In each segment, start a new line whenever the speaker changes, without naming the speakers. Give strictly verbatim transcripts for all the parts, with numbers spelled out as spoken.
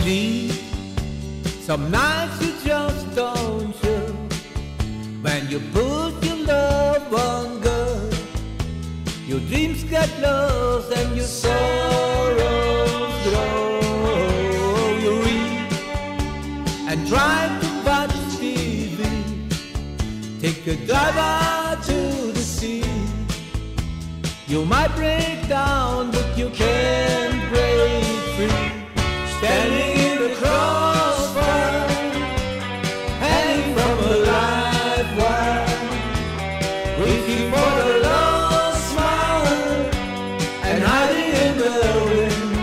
sleep. Some nights you just don't show. When you put your love on God, your dreams get lost and your sorrows grow. You read and try to watch T V. Take a dive out to the sea. You might break down, but you can't break free. Standing in the crossfire, hanging from a live wire, waiting for the lost smile and hiding in the wind.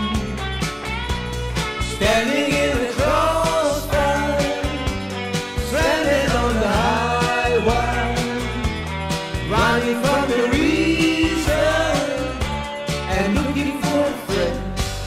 Standing in the crossfire, stranded on the high wire, running from the reason and looking for a friend.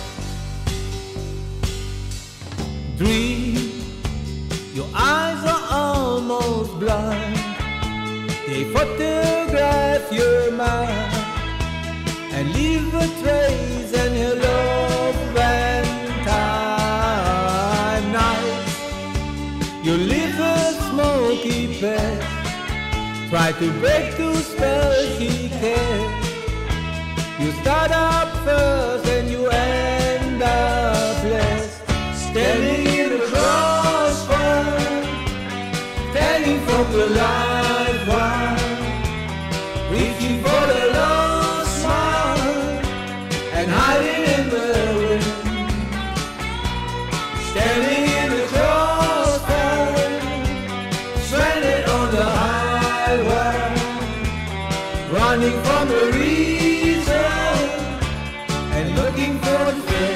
Dream, your eyes are almost blind. They photograph your mind and leave a trace in your love and time. Nights, you live a smoky path. Try to break the spell she can't. You start up first and you end up last. Standing in the crossfire, standing from the live wire, reaching for the lost smile and hiding in the wind. Standing in the crossfire, stranded on the high wire, running from the reason and looking for a friend.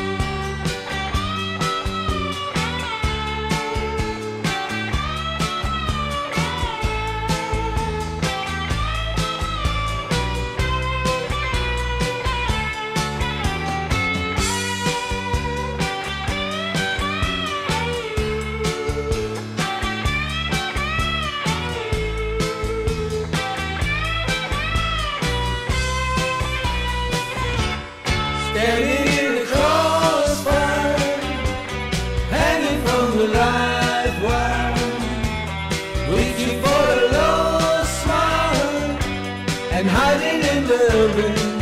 Standing in the crossfire, hanging from the live wire, waiting for the lost smile and hiding in the wind.